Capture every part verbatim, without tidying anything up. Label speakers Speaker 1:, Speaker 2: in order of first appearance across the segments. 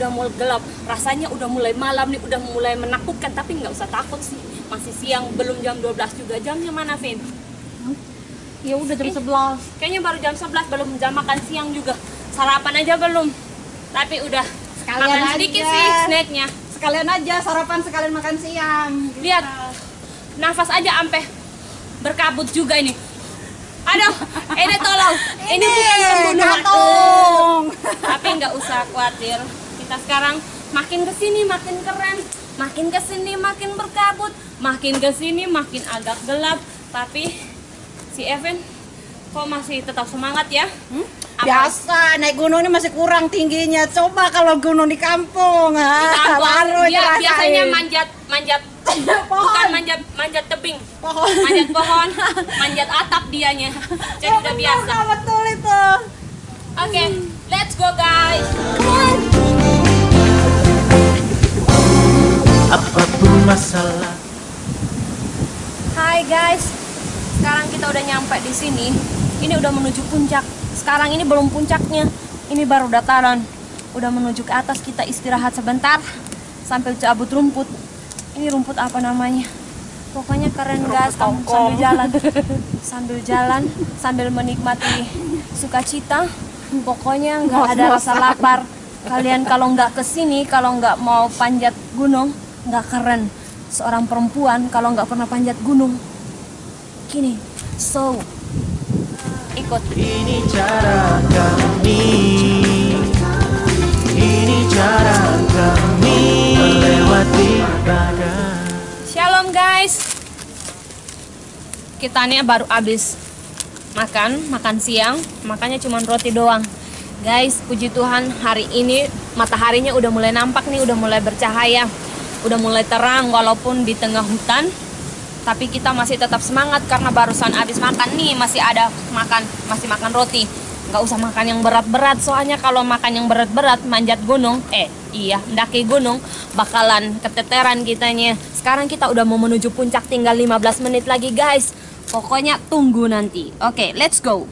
Speaker 1: udah mulai gelap, rasanya udah mulai malam nih, udah mulai menakutkan. Tapi nggak usah takut sih, masih siang, belum jam dua belas juga. Jamnya mana, Vin?
Speaker 2: Ya udah jam sebelas.
Speaker 1: Kayaknya baru jam sebelas, belum jam makan siang juga. Sarapan aja belum. Tapi udah
Speaker 2: Sekalian
Speaker 1: makan
Speaker 2: aja.
Speaker 1: sedikit sih snacknya.
Speaker 2: Sekalian aja sarapan, sekalian makan siang.
Speaker 1: Lihat, nafas aja ampe berkabut juga ini. Aduh, ini tolong. Ini, ini bukan pembunuhan.
Speaker 2: Katong.
Speaker 1: Tapi nggak usah khawatir. Kita sekarang makin kesini makin keren, makin kesini makin berkabut, makin kesini makin agak gelap. Tapi si Evan kok masih tetap semangat ya?
Speaker 2: Hmm?
Speaker 1: Apa?
Speaker 2: Biasa naik gunung ini masih kurang tingginya. Coba kalau gunung di kampung,
Speaker 1: Di
Speaker 2: ah,
Speaker 1: kampung,
Speaker 2: baru
Speaker 1: dia
Speaker 2: dirasain.
Speaker 1: biasanya manjat manjat bukan manjat manjat tebing,
Speaker 2: Pohon.
Speaker 1: manjat pohon, manjat atap dianya. Jadi udah biasa.
Speaker 2: Benar, betul itu.
Speaker 1: Oke, let's go guys.
Speaker 3: Apapun masalah.
Speaker 1: Hai guys, sekarang kita udah nyampe di sini. Ini udah menuju puncak. Sekarang ini belum puncaknya, ini baru dataran. Udah menuju ke atas, kita istirahat sebentar sambil cabut rumput. Ini rumput apa namanya? Pokoknya keren guys, kamu sambil jalan, sambil jalan, sambil menikmati sukacita. Pokoknya nggak ada rasa lapar. Kalian kalau nggak kesini, kalau nggak mau panjat gunung, nggak keren. Seorang perempuan kalau nggak pernah panjat gunung, gini, so ikut.
Speaker 3: Ini cara kami, ini cara kami melewati badai.
Speaker 1: Shalom guys, kita nih baru habis makan, makan siang, makannya cuma roti doang. Guys, puji Tuhan hari ini mataharinya udah mulai nampak nih, udah mulai bercahaya, udah mulai terang walaupun di tengah hutan. Tapi kita masih tetap semangat karena barusan habis makan nih, masih ada makan, masih makan roti. Nggak usah makan yang berat-berat, soalnya kalau makan yang berat-berat manjat gunung, eh iya mendaki gunung bakalan keteteran kitanya. Sekarang kita udah mau menuju puncak, tinggal lima belas menit lagi guys. Pokoknya tunggu nanti. Oke, let's go.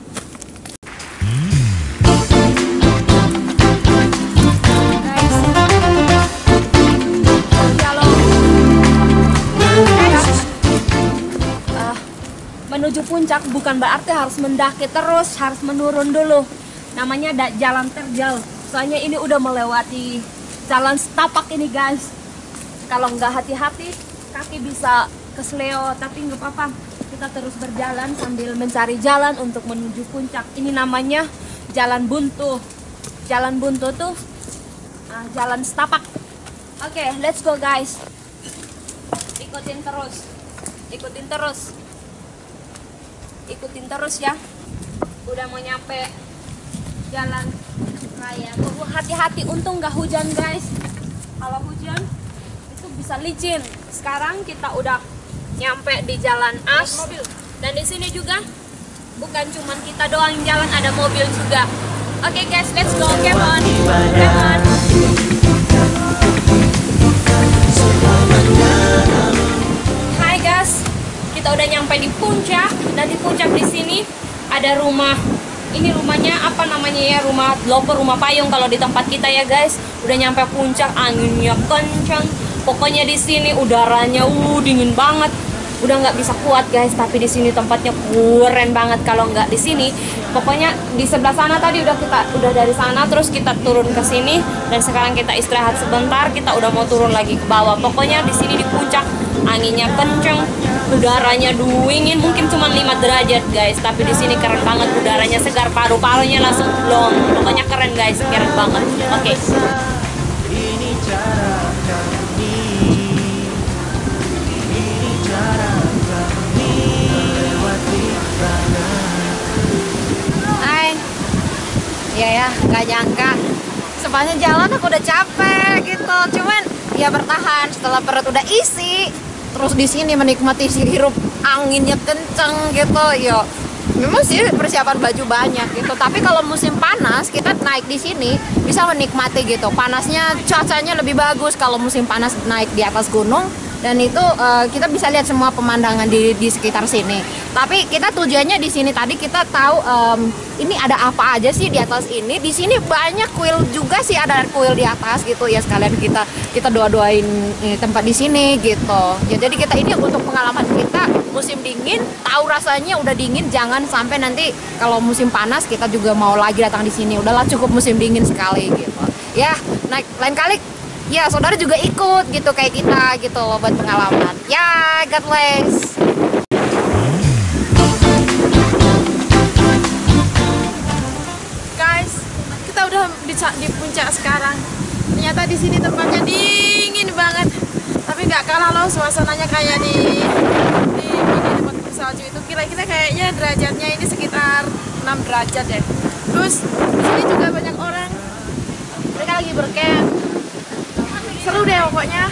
Speaker 1: Menuju puncak bukan berarti harus mendaki terus, harus menurun dulu. Namanya ada jalan terjal. Soalnya ini udah melewati jalan setapak ini guys. Kalau nggak hati-hati, kaki bisa kesleo. Tapi nggak apa-apa, kita terus berjalan sambil mencari jalan untuk menuju puncak. Ini namanya jalan buntu. Jalan buntu tuh uh, jalan setapak. Oke, okay, let's go guys. Ikutin terus, ikutin terus. Ikutin terus ya. Udah mau nyampe jalan raya. Tunggu, hati-hati, untung nggak hujan guys. Kalau hujan itu bisa licin. Sekarang kita udah nyampe di jalan as. Dan di sini juga bukan cuman kita doang yang jalan, ada mobil juga. Oke okay, guys, let's go. Come on, come on. Hai guys, kita udah nyampe di puncak. Dan di puncak di sini ada rumah. Ini rumahnya apa namanya ya? Rumah loper, rumah payung kalau di tempat kita ya guys. Udah nyampe puncak, anginnya kencang. Pokoknya di sini udaranya uh dingin banget. Udah nggak bisa kuat guys. Tapi di sini tempatnya keren banget. Kalau nggak di sini, pokoknya di sebelah sana tadi udah kita udah dari sana terus kita turun ke sini. Dan sekarang kita istirahat sebentar. Kita udah mau turun lagi ke bawah. Pokoknya di sini di puncak anginnya kenceng, udaranya dingin, mungkin cuma lima derajat guys, tapi di sini keren banget, udaranya segar, paru-parunya langsung blong. Pokoknya keren guys, keren banget. Oke. Okay.
Speaker 3: Ini cara kami, ini cara kami melewati badai.
Speaker 2: Hai. Iya ya, nggak nyangka. Sepanjang jalan aku udah capek gitu. Cuman ya bertahan setelah perut udah isi. Terus di sini menikmati si hirup anginnya kenceng gitu. Yo, memang sih persiapan baju banyak gitu. Tapi kalau musim panas kita naik di sini bisa menikmati gitu. Panasnya, cuacanya lebih bagus kalau musim panas naik di atas gunung. dan itu uh, kita bisa lihat semua pemandangan di di sekitar sini. Tapi kita tujuannya di sini tadi kita tahu um, ini ada apa aja sih di atas ini. Di sini banyak kuil juga sih, ada kuil di atas gitu ya, sekalian kita kita doa-doain ini, tempat di sini gitu. Ya, jadi kita ini untuk pengalaman kita musim dingin, tahu rasanya udah dingin, jangan sampai nanti kalau musim panas kita juga mau lagi datang di sini. Udahlah cukup musim dingin sekali gitu. Ya, naik lain kali ya saudara juga ikut gitu kayak kita gitu loh buat pengalaman. Ya, God bless.
Speaker 4: Guys, kita udah di, di puncak sekarang. Ternyata di sini tempatnya dingin banget. Tapi nggak kalah loh suasananya kayak di di, di tempat bersalju itu. Kira-kira kayaknya derajatnya ini sekitar enam derajat deh. Terus di sini juga banyak orang. Mereka lagi bercamp. Seru deh pokoknya.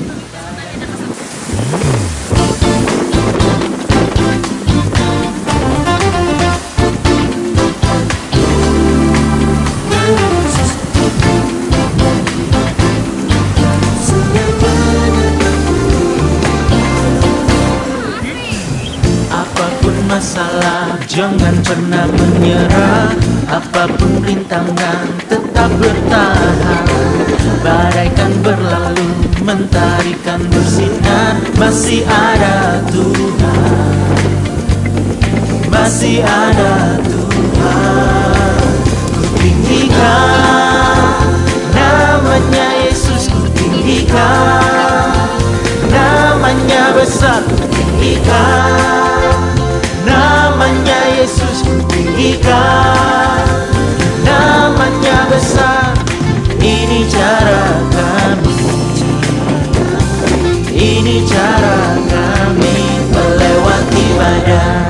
Speaker 3: Apapun masalah, jangan pernah menyerah. Apapun rintangan, tetap bertahan. Bagaikan berlalu, mentarikan bersinar. Masih ada Tuhan, masih ada Tuhan. Ku tinggikan namanya Yesus, ku tinggikan namanya besar, ku tinggikan namanya Yesus, ku tinggikan namanya besar. Ini cara kami, ini cara kami melewati badai.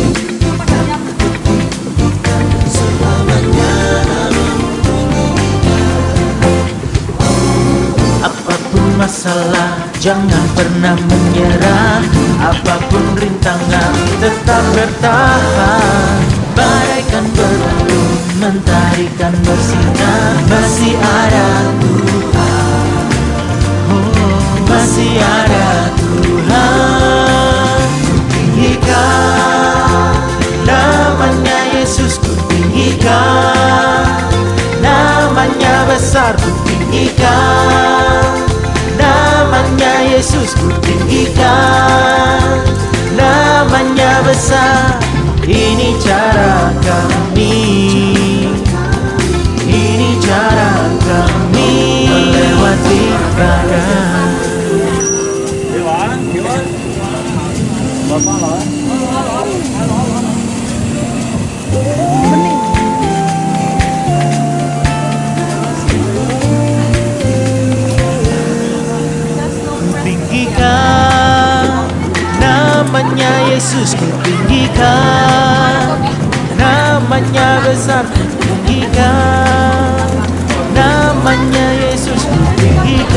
Speaker 3: Apapun masalah, jangan pernah menyerah. Apapun rintangan, tetap bertahan. Bagaikan berlalu, mentarikan bersinar. Masih ada Tuhan, oh, masih ada Tuhan. Ku tinggikan namanya Yesus, ku tinggikan namanya besar, ku tinggikan namanya Yesus, ku tinggikan namanya besar. Ini cara kami, ini cara kami melewati badai. Tinggikan namanya Yesus, ku tinggikan namanya besar, ku tinggikan namanya Yesus, ku tinggikan.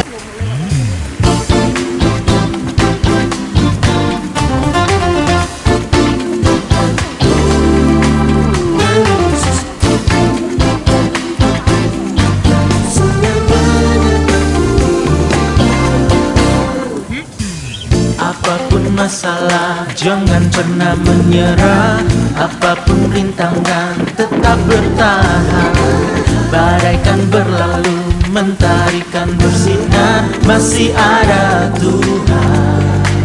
Speaker 3: Apapun masalah, jangan pernah menyerah. Apapun rintangan, tetap bertahan. Bagaikan berlalu, mentarikan bersinar. Masih ada Tuhan,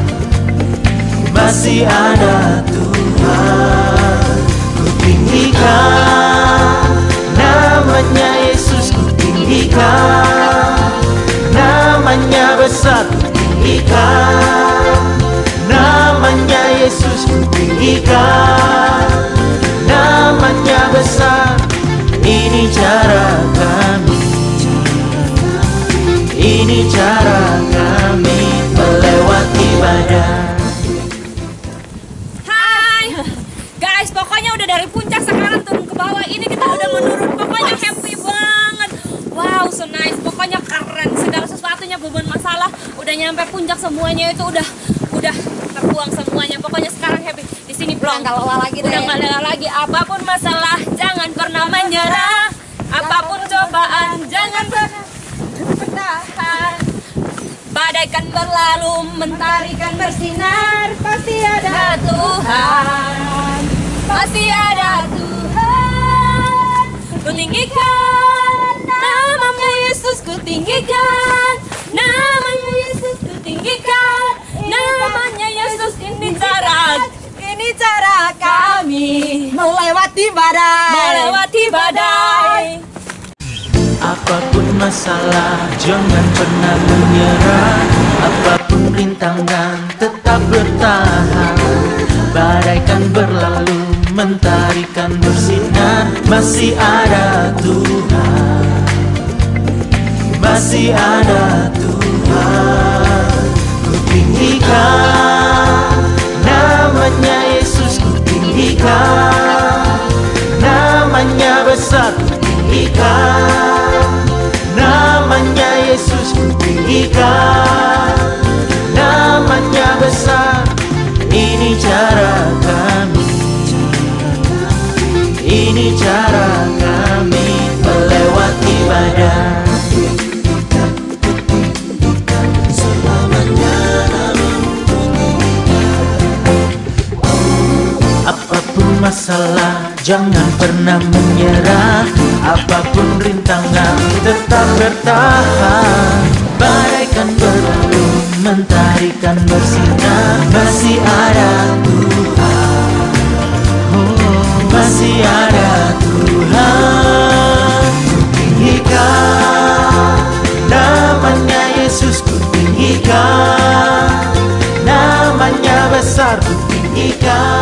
Speaker 3: masih ada Tuhan. Ku tinggikan namanya Yesus, ku tinggikan namanya besar, ku tinggikan namanya Yesus, ku tinggikan namanya besar. Ini cara kami, ini cara kami melewati badai.
Speaker 1: Hai guys, pokoknya udah dari puncak sekarang turun ke bawah. Ini kita udah menurun, pokoknya happy banget. Wow, so nice, pokoknya keren. Segala sesuatunya beban masalah udah nyampe puncak, semuanya itu udah udah terbuang semuanya. Pokoknya sekarang happy di sini. Belum
Speaker 2: Udah nggak lelah lagi deh.
Speaker 1: Udah nggak lelah lagi. Apapun masalah, jangan pernah menyerah. Apapun cobaan, jangan pernah bertahan. Badaikan berlalu, mentari kan bersinar, pasti ada Tuhan, pasti ada Tuhan. Ku tinggikan namanya Yesus, ku tinggikan namanya Yesus, ku tinggikan namanya Yesus. Ini cara, ini cara kami
Speaker 2: Melewati badai.
Speaker 1: melewati badai.
Speaker 3: Apapun masalah, jangan pernah menyerah. Apapun rintangan, tetap bertahan. Badai kan berlalu, mentari kan bersinar. Masih ada Tuhan, masih ada Tuhan. Ku tinggikan namanya Yesus, ku tinggikan namanya besar, ku tinggikan namanya Yesus, ku tinggikan namanya besar. Ini cara kami, ini cara kami melewati badai. Apapun masalah, jangan pernah menyerah. Apapun rintangan, tetap bertahan. Badai kan berlalu, mentari kan bersinar. Masih ada Tuhan, oh, masih ada Tuhan. Ku tinggikan namanya Yesus, ku tinggikan namanya besar, ku tinggikan